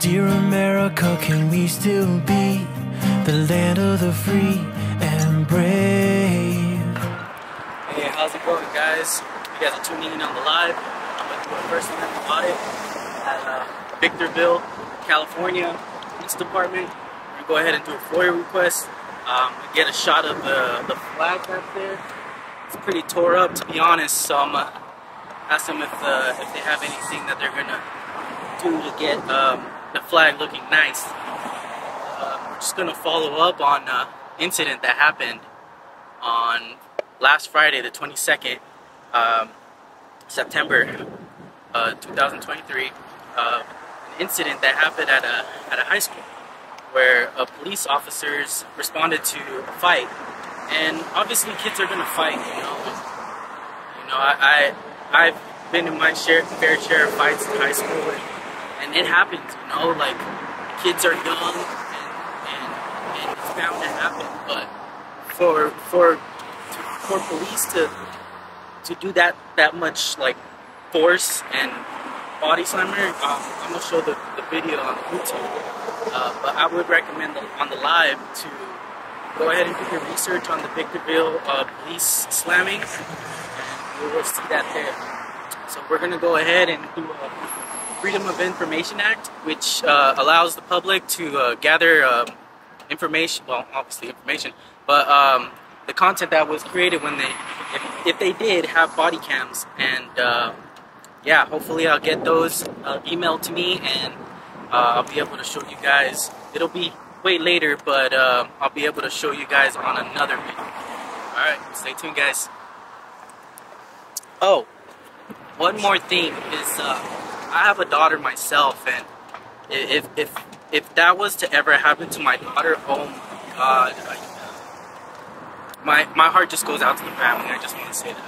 Dear America, can we still be the land of the free and brave? Hey, how's it going, guys? You guys are tuning in on the live. I'm going to do a first amendment audit at Victorville, California Police Department. We're going to go ahead and do a FOIA request. Get a shot of the flag right there. It's pretty tore up, to be honest, so I'm going to ask them if they have anything that they're going to do to get the flag looking nice. We're just going to follow up on an incident that happened on last Friday, the 22nd, September 2023. An incident that happened at a high school where police officers responded to a fight. And obviously kids are going to fight, you know. I've been in my fair share of fights in high school, and it happens, you know, like kids are young and it's bound to happen. But for police to do that much like force and body slammer, I'm gonna show the video on YouTube. But I would recommend on the live to go ahead and do your research on the Victorville police slamming, and you will see that there. So we're gonna go ahead and do a Freedom of Information Act, which allows the public to gather information, well, obviously information, but the content that was created when if they did have body cams. And yeah, hopefully I'll get those emailed to me, and I'll be able to show you guys. It'll be way later, but I'll be able to show you guys on another video. Alright, stay tuned, guys. Oh, one more thing is I have a daughter myself, and if that was to ever happen to my daughter, oh my God, my heart just goes out to the family. I just want to say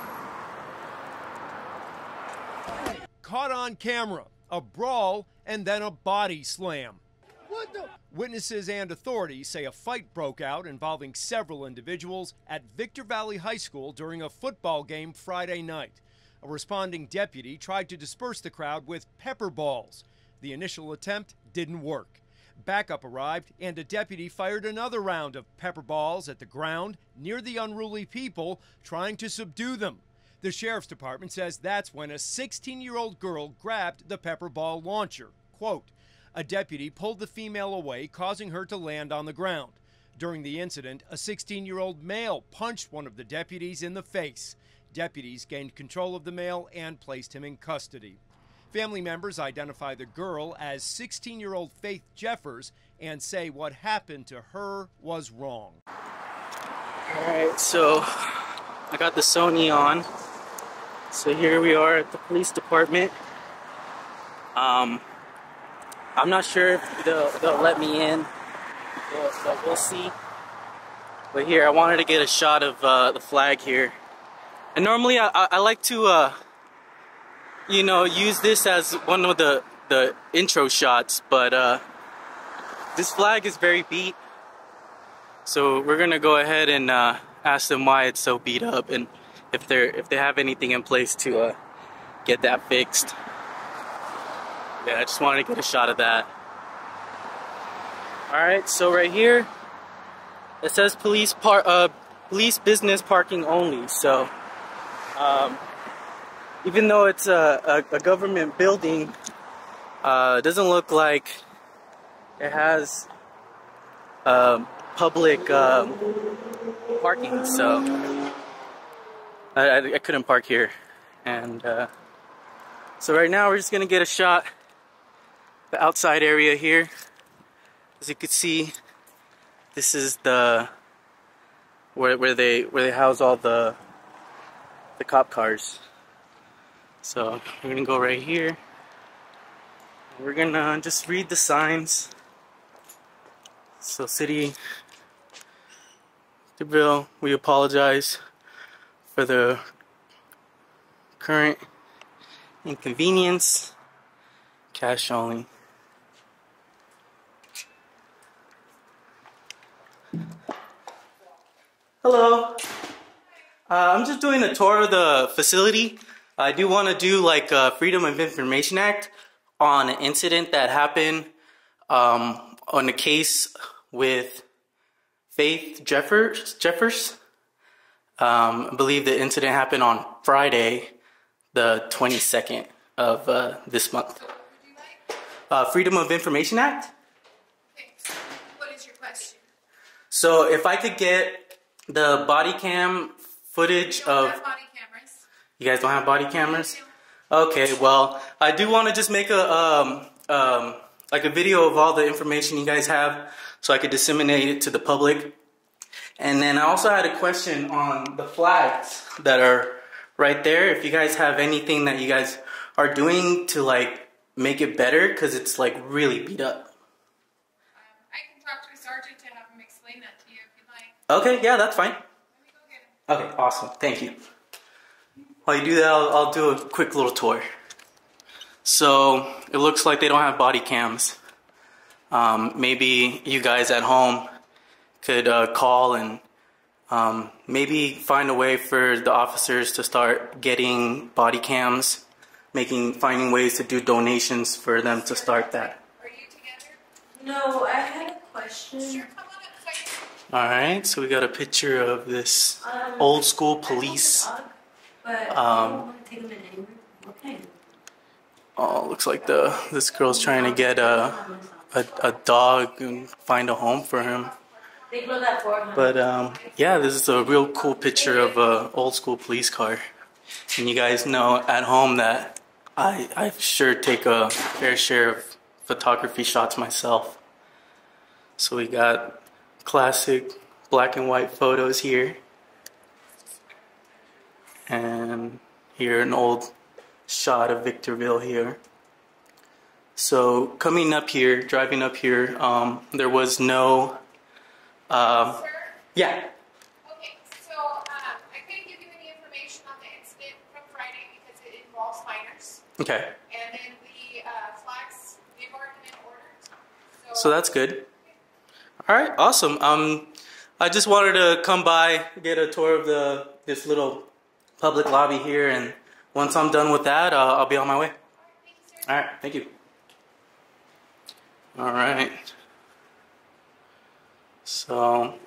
that. Caught on camera, a brawl and then a body slam. What the? Witnesses and authorities say a fight broke out involving several individuals at Victor Valley High School during a football game Friday night. A responding deputy tried to disperse the crowd with pepper balls. The initial attempt didn't work. Backup arrived, and a deputy fired another round of pepper balls at the ground near the unruly people, trying to subdue them. The sheriff's department says that's when a 16-year-old girl grabbed the pepper ball launcher. Quote, a deputy pulled the female away, causing her to land on the ground. During the incident, a 16-year-old male punched one of the deputies in the face. Deputies gained control of the male and placed him in custody. Family members identify the girl as 16-year-old Faith Jeffers and say what happened to her was wrong. Alright, so I got the Sony on. So here we are at the police department. I'm not sure if they'll let me in, but we'll see. But here, I wanted to get a shot of the flag here. And normally I like to, you know, use this as one of the intro shots, but this flag is very beat. So we're gonna go ahead and ask them why it's so beat up, and if they have anything in place to get that fixed. Yeah, I just wanted to get a shot of that. All right, so right here it says police business parking only. So even though it's a government building, it doesn't look like it has public parking, so I couldn't park here. And so right now we're just gonna get a shot of the outside area here. As you can see, this is the where they house all the cop cars. So we're gonna go right here. We're gonna just read the signs. So City Victorville, we apologize for the current inconvenience. Cash only. Hello. I'm just doing a tour of the facility. I do want to do like Freedom of Information Act, on an incident that happened on a case with Faith Jeffers. I believe the incident happened on Friday, the 22nd of this month. Freedom of Information Act. Okay. What is your question? So if I could get the body cam footage We don't of... have body cameras. You guys don't have body cameras? Okay, well, I do want to just make a like a video of all the information you guys have so I could disseminate it to the public. And then I also had a question on the flags that are right there. If you guys have anything that you guys are doing to like make it better, because it's like really beat up. I can talk to a sergeant to have him explain that to you if you'd like. Okay, yeah, that's fine. Let me go get him. Okay, awesome. Thank you. While you do that, I'll do a quick little tour. So it looks like they don't have body cams. Maybe you guys at home could call and maybe find a way for the officers to start getting body cams, finding ways to do donations for them to start that. Are you together? No, I had a question. Sure, come on up. Alright, so we got a picture of this old school police. But I don't want to take them in anywhere. Okay. Oh, looks like this girl's trying to get a dog and find a home for him. They blow that for him. But yeah, this is a real cool picture of a old school police car. And you guys know at home that I sure take a fair share of photography shots myself. So we got classic black and white photos here. And here an old shot of Victorville here. So coming up here, driving up here, there was no Sir? yeah. Okay, so I couldn't give you any information on the incident from Friday because it involves minors. Okay. And then the flags, they've already been ordered. So that's good. All right, awesome. I just wanted to come by, get a tour of this little public lobby here, and once I'm done with that, I'll be on my way. All right, thank you. All right. So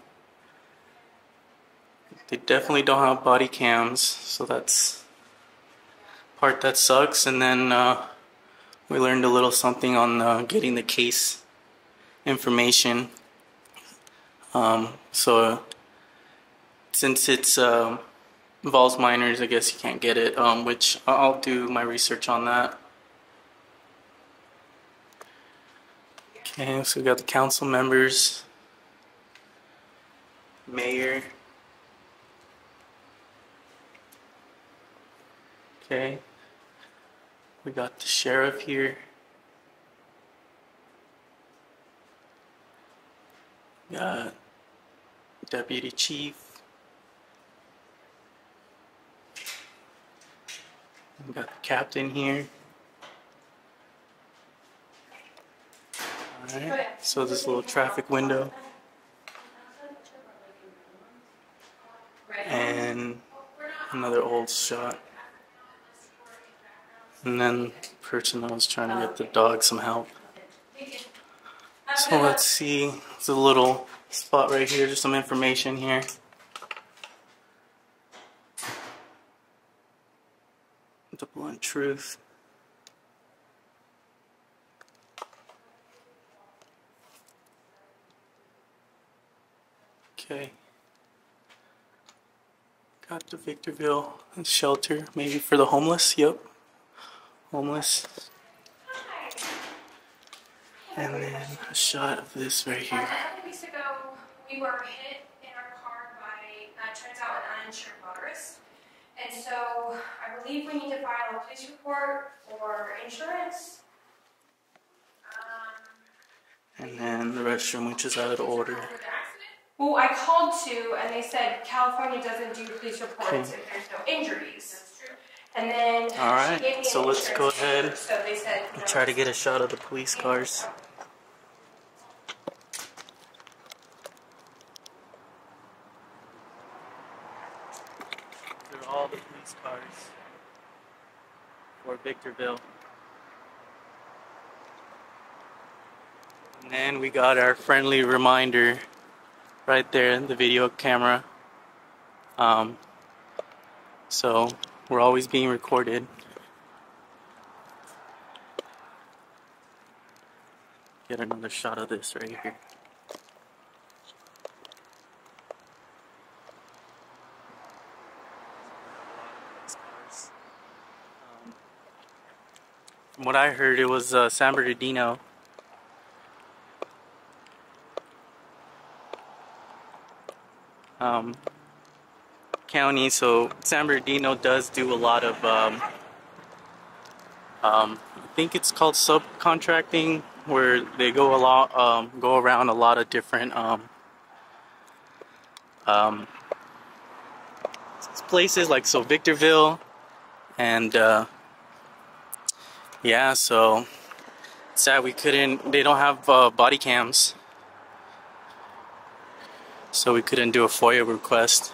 they definitely don't have body cams, so that's part that sucks. And then we learned a little something on getting the case information. So since it's involves minors, I guess you can't get it, which I'll do my research on that. Okay, so we got the council members, mayor. Okay, we got the sheriff here. Got deputy chief. We got the captain here. Alright, so this little traffic window. And another old shot. And then the person that was trying to get the dog some help. So let's see, it's a little spot right here, just some information here. The blunt truth. Okay. Got the Victorville shelter, maybe for the homeless, yep. Homeless. And then a shot of this right here. A couple weeks ago, we were hit in our car by, turns out, an uninsured motorist. And so I believe we need to file a police report for insurance. And then the restroom, which is out of order. Well, I called to, and they said California doesn't do police reports Okay. if there's no injuries. That's true. And then All right, she gave me so an let's go insurance ahead paper, so they said, and try to get a shot of the police cars. They're all the police cars for Victorville. And then we got our friendly reminder right there in the video camera. So we're always being recorded. Get another shot of this right here. From what I heard, it was San Bernardino. County, so San Bernardino does do a lot of I think it's called subcontracting, where they go around a lot of different places, like so Victorville, and yeah, so sad they don't have body cams, so we couldn't do a FOIA request.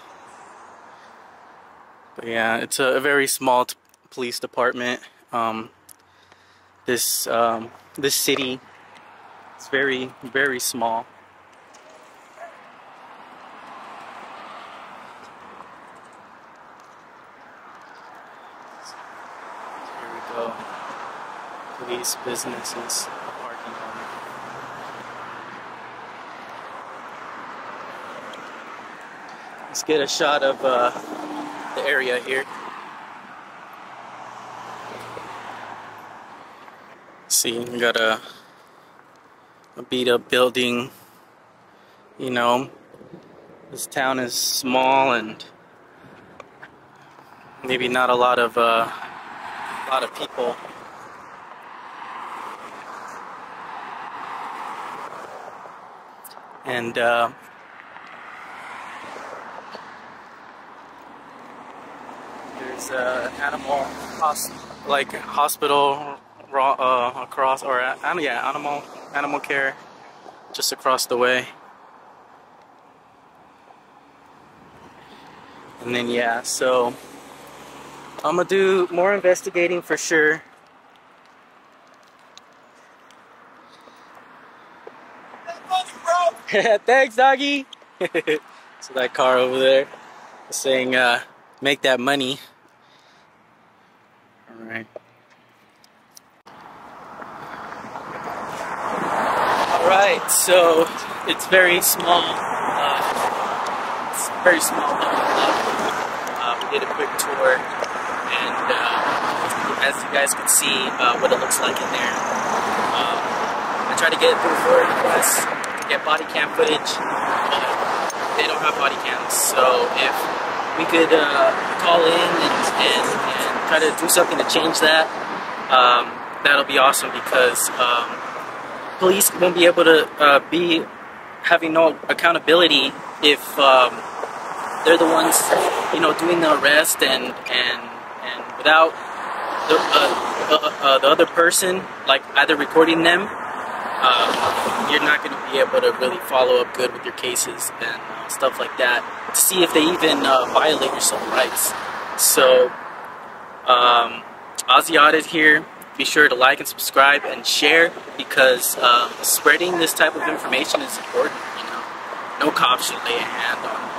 But yeah, it's a very small police department. This city is very, very small. Here we go. Police, businesses, parking lot. Let's get a shot of the area here. See, we got a beat up building. You know, this town is small and maybe not a lot of people. And there's animal hospital across, or yeah, animal care just across the way. And then yeah, so I'm gonna do more investigating for sure. Thanks, doggy. So that car over there is saying make that money. All right. Alright, so it's very small. It's very small. We did a quick tour, and as you guys can see what it looks like in there. I tried to get through FOIA requests to get body cam footage, but they don't have body cams. So if we could call in and try to do something to change that, that'll be awesome, because police won't be able to be having no accountability if they're the ones, you know, doing the arrest, and without the other person, like, either recording them, you're not going to be able to really follow up good with your cases and stuff like that, to see if they even violate your civil rights. So Ozzy Audit here. Be sure to like and subscribe and share, because spreading this type of information is important. You know, no cop should lay a hand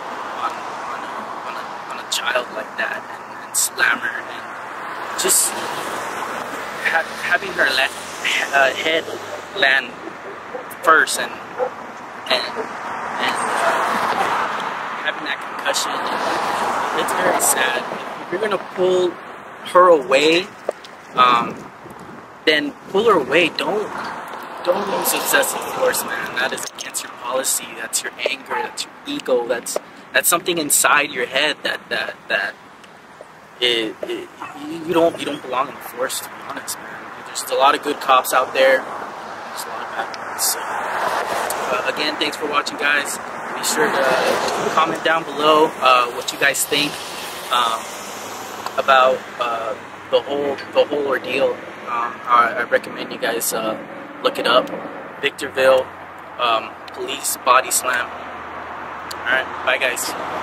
on a child like that and slam her, and just having her head land first, and having that concussion. It's very sad. If you're gonna pull her away, then pull her away. Don't use excessive force, man. That is against your policy. That's your anger. That's your ego. That's something inside your head you don't belong in the force, to be honest, man. There's a lot of good cops out there. There's a lot of bad ones. So again, thanks for watching, guys. Be sure to comment down below what you guys think about the whole ordeal. I recommend you guys look it up. Victorville Police Body Slam. Alright, bye guys.